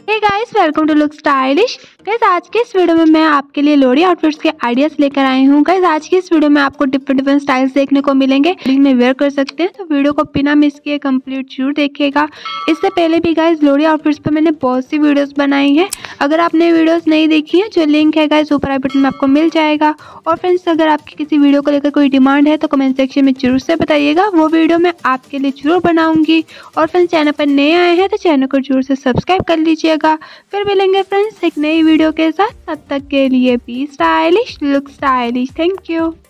Hey guys, welcome to look stylish. Guys, आज के इस वीडियो में मैं आपके लिए लोहड़ी आउटफिट्स के आइडियाज लेकर आई हूँ। गाइस, आज की इस वीडियो में आपको डिफरेंट स्टाइल्स देखने को मिलेंगे, में वेयर कर सकते हैं, तो वीडियो को बिना मिस किए कंप्लीट जरूर देखिएगा। इससे पहले भी गाइस लोहड़ी आउटफिट्स पर मैंने बहुत सी वीडियोस बनाई है। अगर आपने वीडियोस नहीं देखी है, जो लिंक है गाइस ऊपर आई बटन में आपको मिल जाएगा। और फ्रेंड्स, अगर आपकी किसी वीडियो को लेकर कोई डिमांड है तो कमेंट सेक्शन में जरूर से बताइएगा, वो वीडियो मैं आपके लिए जरूर बनाऊंगी। और फ्रेंड्स, चैनल पर नए आए हैं तो चैनल को जरूर से सब्सक्राइब कर लीजिएगा। फिर मिलेंगे फ्रेंड्स एक नई वीडियो के साथ, तब तक के लिए be stylish, look stylish. Thank you.